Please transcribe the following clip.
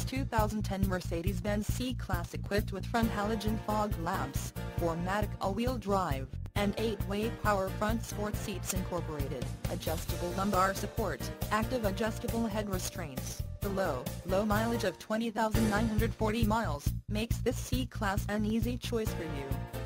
2010 Mercedes-Benz C-Class equipped with front halogen fog lamps, 4MATIC all-wheel drive, and 8-way power front sport seats incorporated, adjustable lumbar support, active adjustable head restraints. The low mileage of 20,940 miles makes this C-Class an easy choice for you.